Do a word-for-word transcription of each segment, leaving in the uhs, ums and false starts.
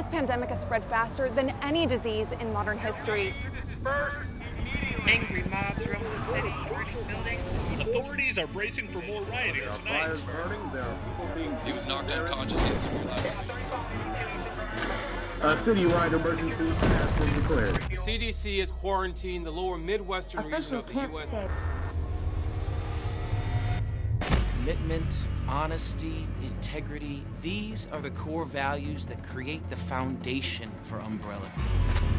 This pandemic has spread faster than any disease in modern history. Angry mobs roam the city, burning buildings. Authorities are bracing for more rioting There are tonight. fires burning. There are people being. He was knocked unconscious. He had severe life. A citywide emergency has been declared. The C D C has quarantined the lower Midwestern region of the U S Commitment, honesty, integrity, these are the core values that create the foundation for Umbrella Beat.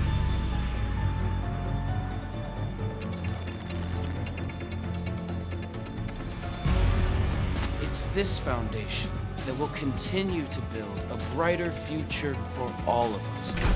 It's this foundation that will continue to build a brighter future for all of us.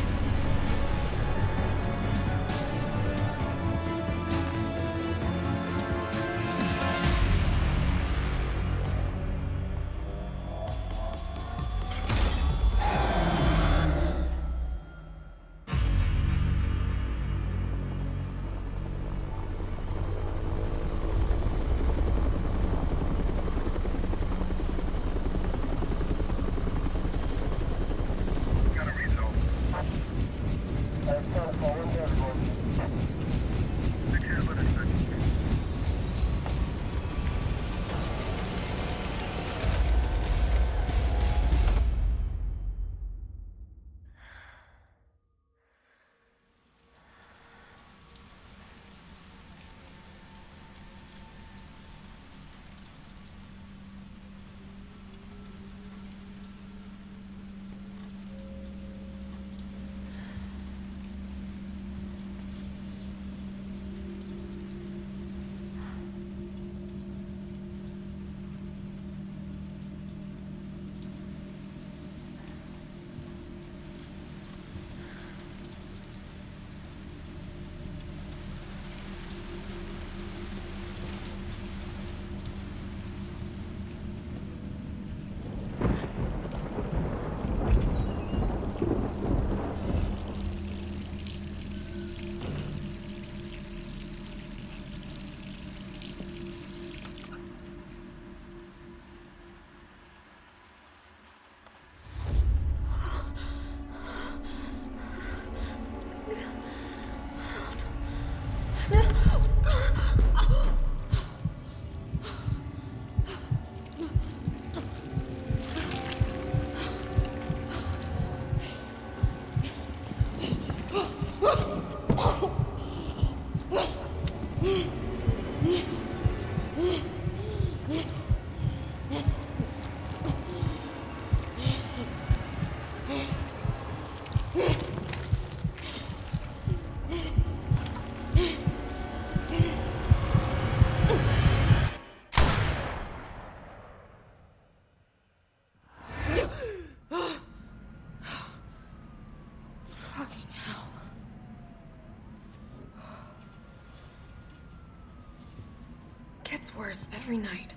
Gets worse every night.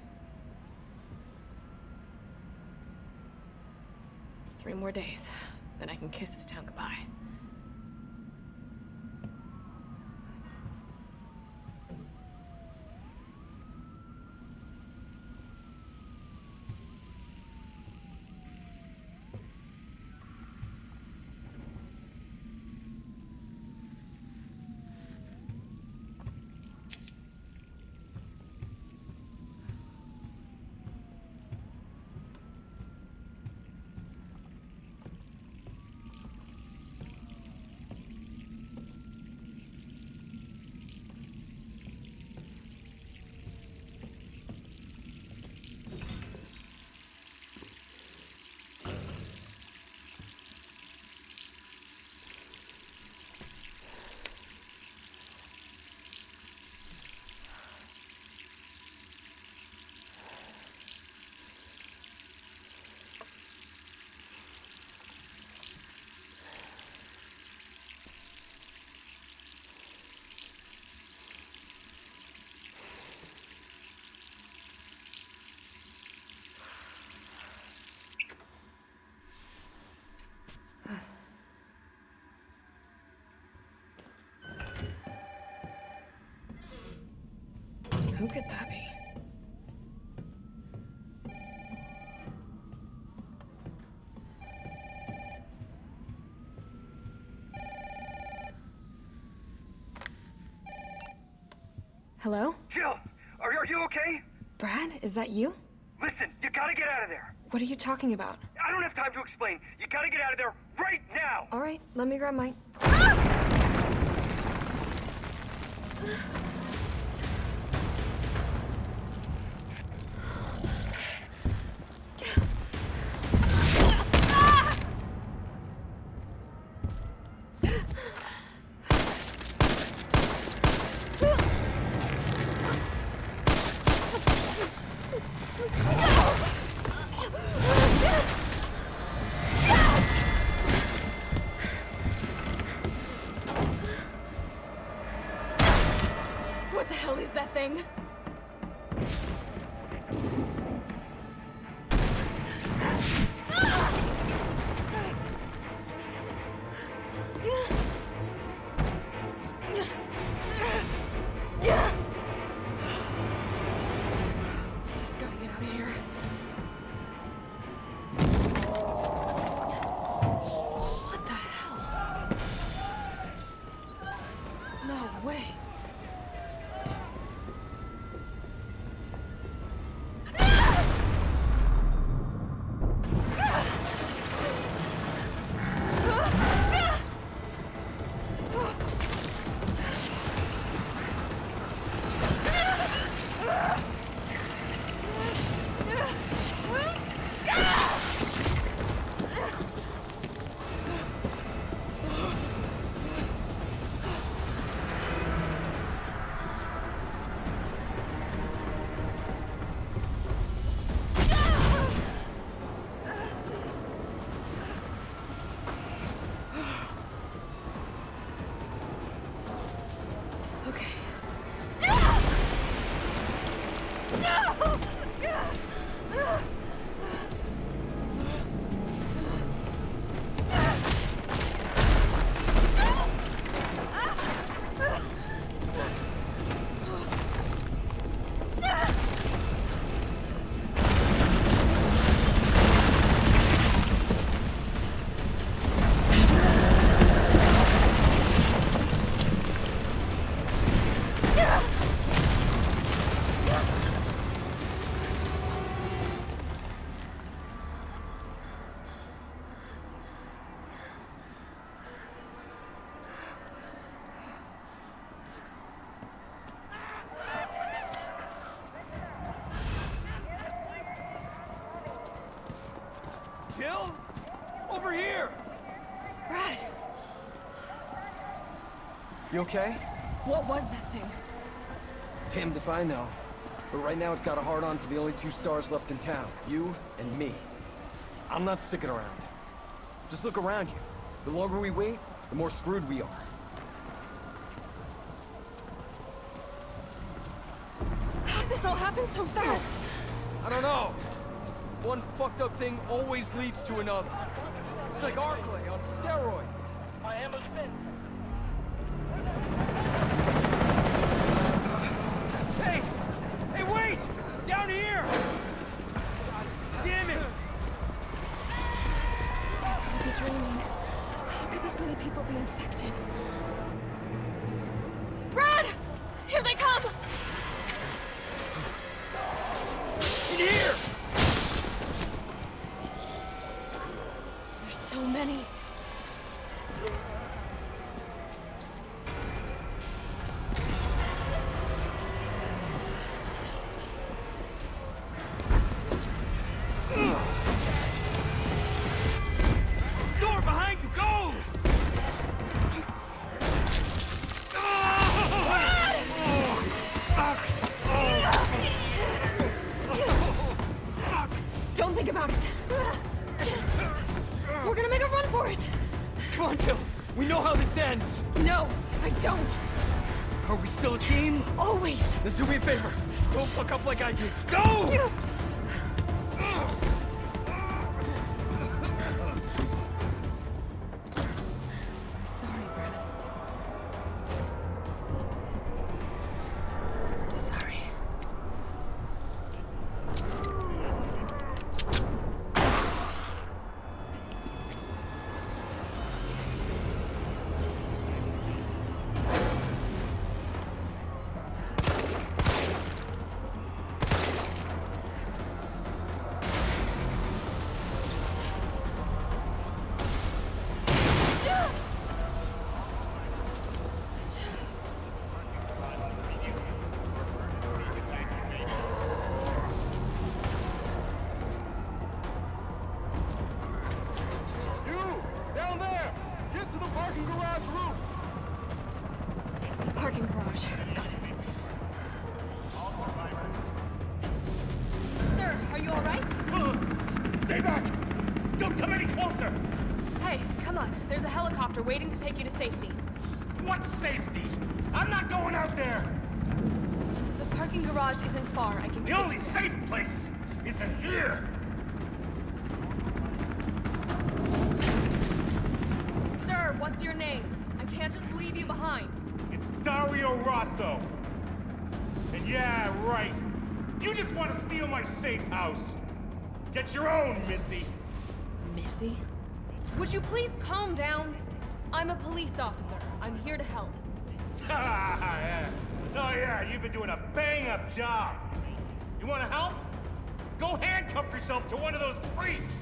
Three more days, then I can kiss this town goodbye. Who could that be? Hello? Jill, are, are you okay? Brad, is that you? Listen, you gotta get out of there. What are you talking about? I don't have time to explain. You gotta get out of there right now. All right, let me grab my... What the hell is that thing? Gotta get out of here. What the hell? No way. Jill? Over here! Brad! You okay? What was that thing? Damned if I know. But right now it's got a hard-on for the only two stars left in town. You and me. I'm not sticking around. Just look around you. The longer we wait, the more screwed we are. How did this all happen so fast? I don't know. One fucked up thing always leads to another. It's like Arklay on steroids. My ammo's spent. Hey! Hey, wait! Down here! Damn it! I could be dreaming. How could this many people be infected? Brad! Here they come! In here! There's so many. Door behind you, go! Don't think about it. We're gonna make a run for it. Come on, Jill. We know how this ends. No, I don't. Are we still a team? Always. Then do me a favor. Don't fuck up like I did. Go! I'm sorry, Brad. Sorry. Stay back! Don't come any closer! Hey, come on. There's a helicopter waiting to take you to safety. What safety? I'm not going out there! The parking garage isn't far. I can The take only you there. safe place is in here! Sir, what's your name? I can't just leave you behind. It's Dario Rosso. And yeah, right. You just want to steal my safe house. Get your own, Missy. Missy? Would you please calm down? I'm a police officer. I'm here to help. Yeah. Oh yeah, you've been doing a bang-up job. You want to help? Go handcuff yourself to one of those freaks.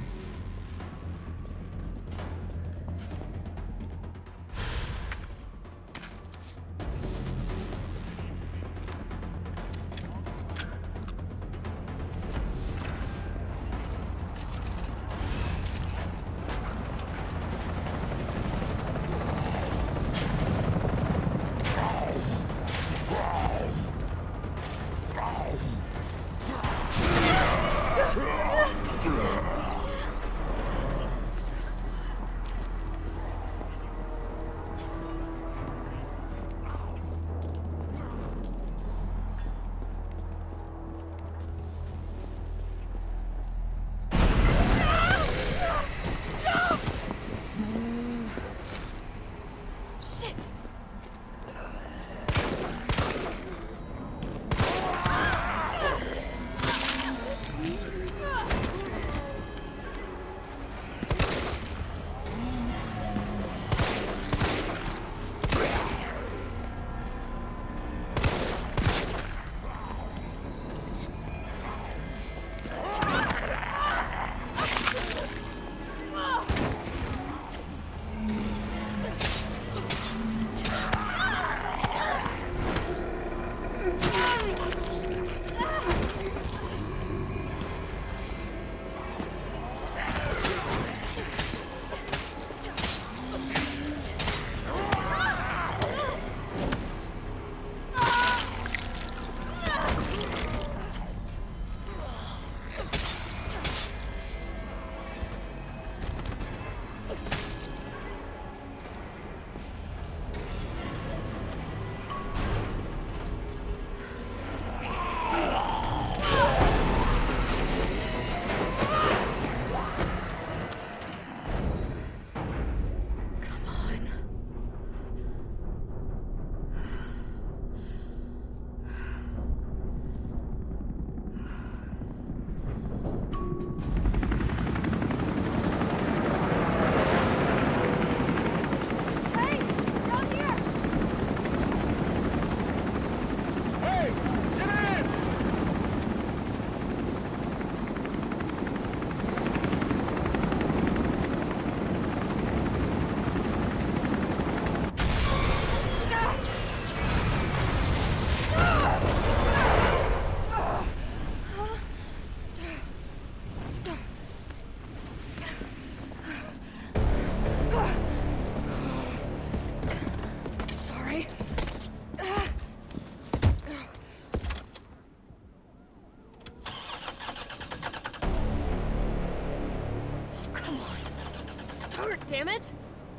Damn it!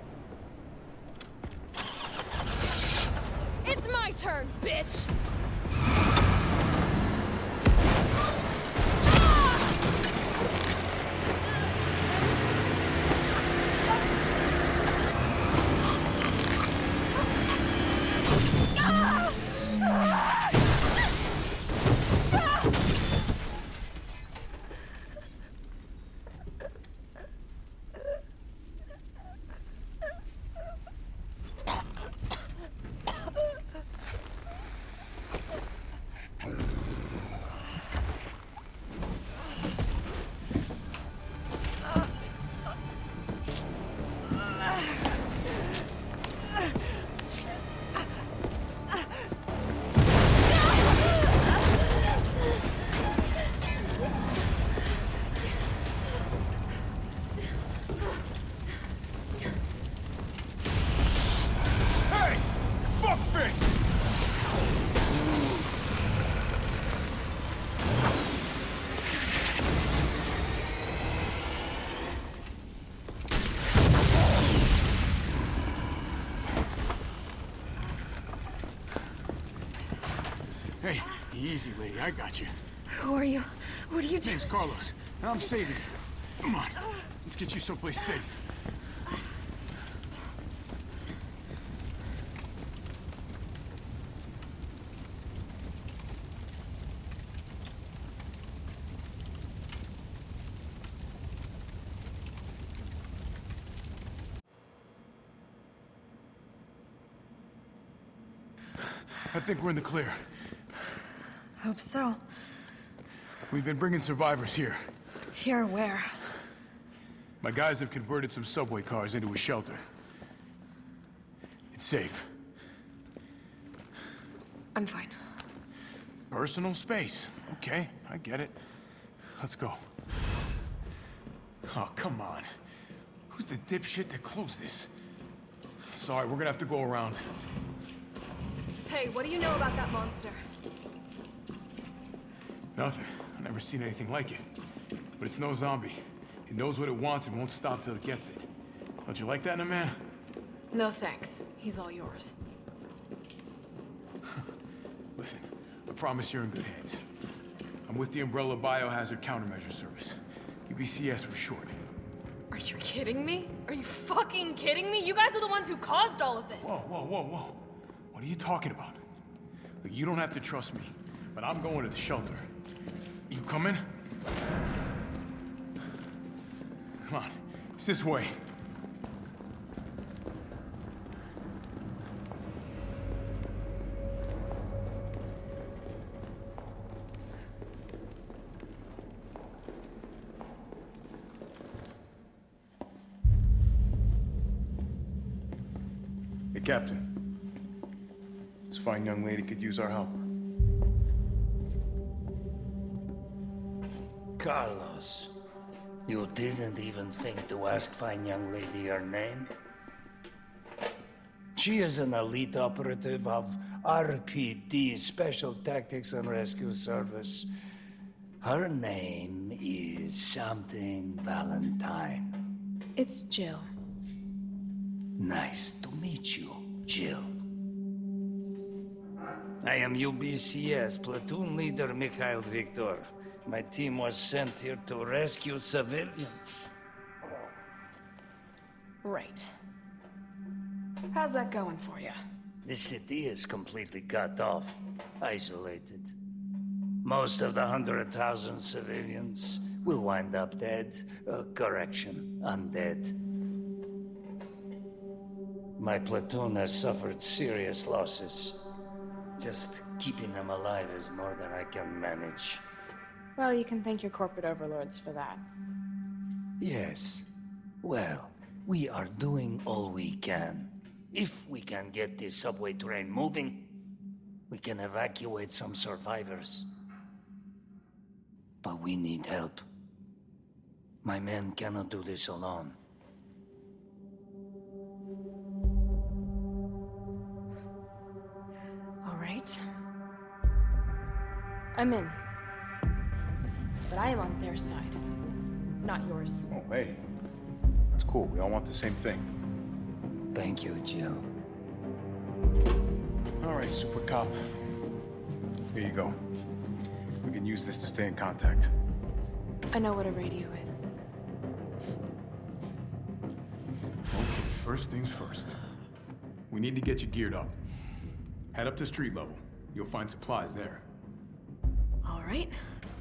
It's my turn, bitch! Easy, lady. I got you. Who are you? What are you doing? Name's Carlos, and I'm saving you. Come on. Let's get you someplace safe. I think we're in the clear. Hope so. We've been bringing survivors here. Here where? My guys have converted some subway cars into a shelter. It's safe. I'm fine. Personal space. Okay, I get it. Let's go. Oh, come on. Who's the dipshit that closed this? Sorry, we're gonna have to go around. Hey, what do you know about that monster? Nothing. I've never seen anything like it. But it's no zombie. It knows what it wants and won't stop till it gets it. Don't you like that in a man? No thanks. He's all yours. Listen, I promise you're in good hands. I'm with the Umbrella Biohazard Countermeasure Service. U B C S for short. Are you kidding me? Are you fucking kidding me? You guys are the ones who caused all of this! Whoa, whoa, whoa, whoa. What are you talking about? Look, you don't have to trust me, but I'm going to the shelter. You coming? Come on, it's this way. Hey, Captain. This fine young lady could use our help. Carlos, you didn't even think to ask fine young lady her name? She is an elite operative of R P D, Special Tactics and Rescue Service. Her name is something Valentine. It's Jill. Nice to meet you, Jill. I am U B C S Platoon Leader Mikhail Viktor. My team was sent here to rescue civilians. Right. How's that going for you? The city is completely cut off, isolated. Most of the hundred thousand civilians will wind up dead. Uh, correction, undead. My platoon has suffered serious losses. Just keeping them alive is more than I can manage. Well, you can thank your corporate overlords for that. Yes. Well, we are doing all we can. If we can get this subway train moving, we can evacuate some survivors. But we need help. My men cannot do this alone. All right. I'm in. But I am on their side, not yours. Oh, hey. It's cool. We all want the same thing. Thank you, Jill. All right, Super Cop. Here you go. We can use this to stay in contact. I know what a radio is. Okay, first things first. We need to get you geared up. Head up to street level. You'll find supplies there. All right.